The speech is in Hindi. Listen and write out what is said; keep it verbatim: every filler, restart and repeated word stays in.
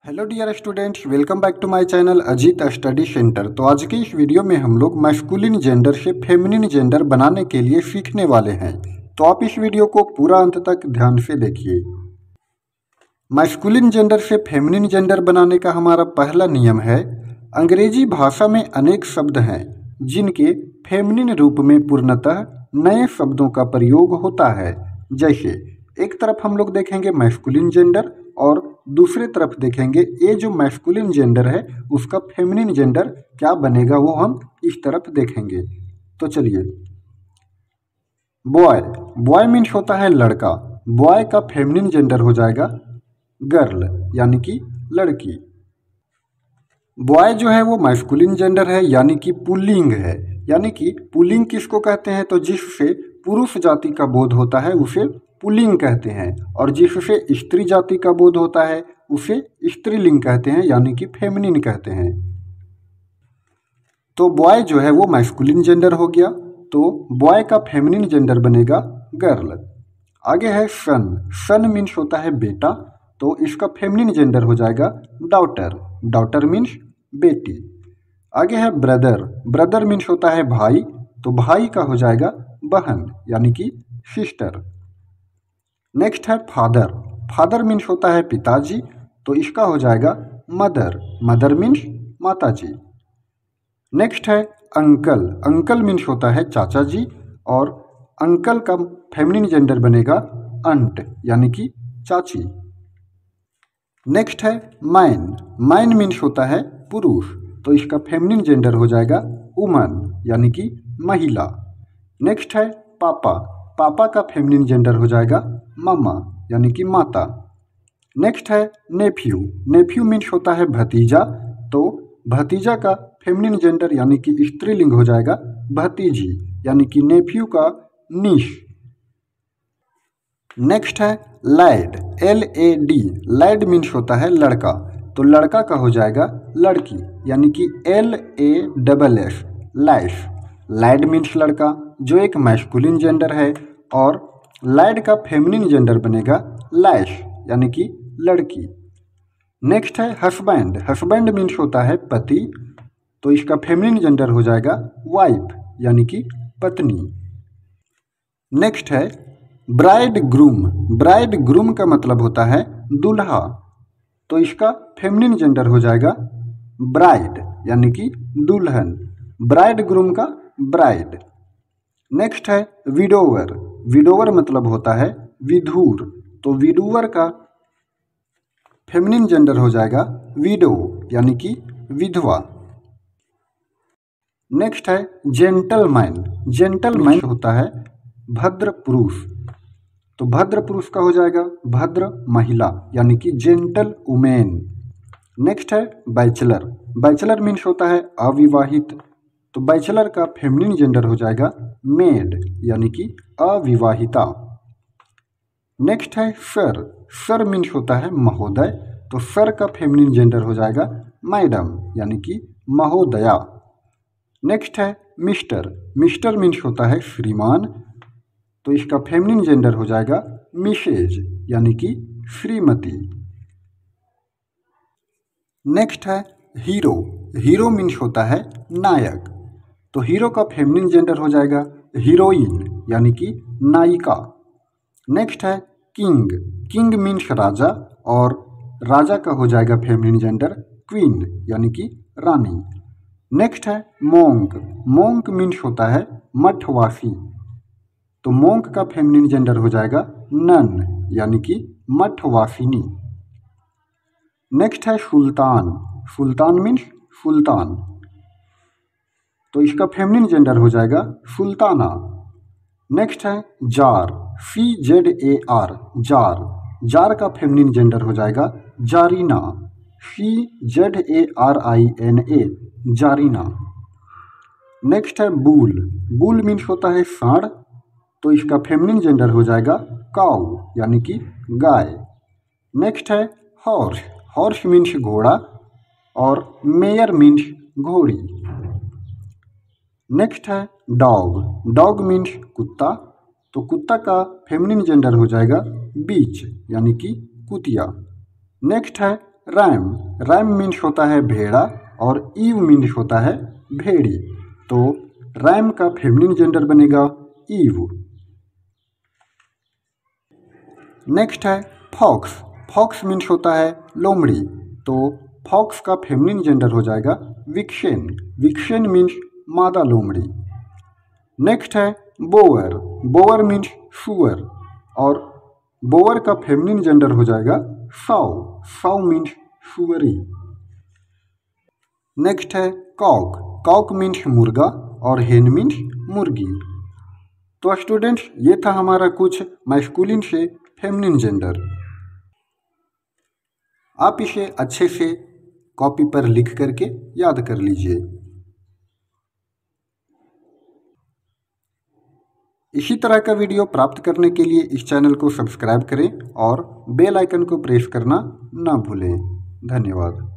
Hello dear students, welcome back to my channel Ajit study centre. तो आज की इस वीडियो में हम लोग मैस्कुलिन जेंडर से फेमिनिन जेंडर बनाने के लिए सीखने वाले हैं। तो आप इस वीडियो को पूरा अंत तक ध्यान से देखिए। मैस्कुलिन जेंडर से फेमिनिन जेंडर बनाने का हमारा पहला नियम है, अंग्रेजी भाषा में अनेक शब्द हैं जिनके फेमिनिन रूप में पूर्णतः नए शब्दों का प्रयोग होता है। जैसे एक तरफ हम लोग देखेंगे मैस्कुलिन जेंडर और दूसरे तरफ देखेंगे ये जो मैस्कुलिन जेंडर है उसका फेमिनिन जेंडर क्या बनेगा, वो हम इस तरफ देखेंगे। तो चलिए, बॉय बॉय मीन्स होता है लड़का। बॉय का फेमिनिन जेंडर हो जाएगा गर्ल, यानी कि लड़की। बॉय जो है वो मैस्कुलिन जेंडर है, यानी कि पुल्लिंग है। यानी कि पुल्लिंग किसको कहते हैं, तो जिससे पुरुष जाति का बोध होता है उसे पुल्लिंग कहते हैं, और जिससे स्त्री जाति का बोध होता है उसे स्त्रीलिंग कहते हैं, यानी कि फेमिनिन कहते हैं। तो बॉय जो है वो मैस्कुलिन जेंडर हो गया, तो बॉय का फेमिनिन जेंडर बनेगा गर्ल। आगे है सन। सन मीन्स होता है बेटा, तो इसका फेमिनिन जेंडर हो जाएगा डॉटर। डॉटर मीन्स बेटी। आगे है ब्रदर। ब्रदर मीन्स होता है भाई, तो भाई का हो जाएगा बहन, यानी कि सिस्टर। नेक्स्ट है फादर। फादर मीन्स होता है पिताजी, तो इसका हो जाएगा मदर। मदर मीन्स माताजी। नेक्स्ट है अंकल। अंकल मीन्स होता है चाचा जी, और अंकल का फेमिनिन जेंडर बनेगा अंट, यानी कि चाची। नेक्स्ट है मैन। मैन मीन्स होता है पुरुष, तो इसका फेमिनिन जेंडर हो जाएगा वुमन, यानी कि महिला। नेक्स्ट है पापा। पापा का फेमिनिन जेंडर हो जाएगा मम्मा, यानी कि माता। नेक्स्ट है नेफ्यू। नेफ्यू मीन्स होता है भतीजा, तो भतीजा का फेमिनिन जेंडर यानी कि स्त्रीलिंग हो जाएगा भतीजी, यानी कि नेफ्यू का नीश। नेक्स्ट है lad. L A D. Lad means होता है लड़का, तो लड़का का हो जाएगा लड़की, यानी कि L A double S lass. Lad means लड़का, जो एक मैस्कुलिन जेंडर है, और लैड का फेमिनिन जेंडर बनेगा लैश, यानी कि लड़की। नेक्स्ट है हस्बैंड। हस्बैंड मीन्स होता है पति, तो इसका फेमिनिन जेंडर हो जाएगा वाइफ, यानी कि पत्नी। नेक्स्ट है ब्राइड ग्रूम। ब्राइड ग्रूम का मतलब होता है दूल्हा, तो इसका फेमिनिन जेंडर हो जाएगा ब्राइड, यानी कि दुल्हन। ब्राइड ग्रूम का ब्राइड। नेक्स्ट है विडोवर। विडोवर मतलब होता है विधुर, तो विडोवर का फेमिनिन जेंडर हो जाएगा विडो, यानी कि विधवा। नेक्स्ट है जेंटलमैन। जेंटलमैन होता है भद्र पुरुष, तो भद्र पुरुष का हो जाएगा भद्र महिला, यानी कि जेंटल वुमेन। नेक्स्ट है बैचलर। बैचलर मीन्स होता है अविवाहित, तो बैचलर का फेमिनिन जेंडर हो जाएगा मेड, यानी कि अविवाहिता। नेक्स्ट है सर। सर मीन्स होता है महोदय, तो सर का फेमिनिन जेंडर हो जाएगा मैडम, यानी कि महोदया। नेक्स्ट है मिस्टर। मिस्टर मीन्स होता है श्रीमान, तो इसका फेमिनिन जेंडर हो जाएगा मिसेज, यानी कि श्रीमती। नेक्स्ट है हीरो। हीरो मीन्स होता है नायक, तो हीरो का फेमिनिन जेंडर हो जाएगा हीरोइन, यानी कि नायिका। नेक्स्ट है किंग। किंग मीन्स राजा, और राजा का हो जाएगा फेमिनिन जेंडर क्वीन, यानी कि रानी। नेक्स्ट है मोंक। मोंक मीन्स होता है मठवासी, तो मोंक का फेमिनिन जेंडर हो जाएगा नन, यानी कि मठवासिनी। नेक्स्ट है सुल्तान। सुल्तान मीन्स सुल्तान, तो इसका फेमिनिन जेंडर हो जाएगा सुल्ताना। नेक्स्ट है czar. C Z A R czar. Czar का फेमिनिन जेंडर हो जाएगा czarina. C Z A R I N A czarina. Next है बुल। बुल मीन्स होता है सांड, तो इसका फेमिनिन जेंडर हो जाएगा काऊ, यानी कि गाय। नेक्स्ट है हॉर्स। हॉर्स मीन्स घोड़ा, और मेयर मीन्स घोड़ी। नेक्स्ट है डॉग। डॉग मीन्स कुत्ता, तो कुत्ता का फेमिनिन जेंडर हो जाएगा बीच, यानी कि कुतिया। नेक्स्ट है रैम, रैम मीन्स होता है भेड़ा और ईव मीन्स होता है भेड़ी, तो रैम का फेमिनिन जेंडर बनेगा ईव। नेक्स्ट है फॉक्स, फॉक्स मीन्स होता है लोमड़ी, तो फॉक्स का फेमिनिन जेंडर हो जाएगा विक्सेन, विक्सेन मीन्स मादा लोमड़ी। नेक्स्ट है बोअर, बोअर मीन्स सुअर और बोअर का फेमिनिन जेंडर हो जाएगा साउ, साउ मीन्स सुअरी। नेक्स्ट है कॉक, कॉक मीन्स मुर्गा और हेन मीन्स मुर्गी। तो स्टूडेंट्स ये था हमारा कुछ मैस्कुलिन से फेमिनिन जेंडर। आप इसे अच्छे से कॉपी पर लिख करके याद कर लीजिए। इसी तरह का वीडियो प्राप्त करने के लिए इस चैनल को सब्सक्राइब करें और बेल आइकन को प्रेस करना ना भूलें। धन्यवाद।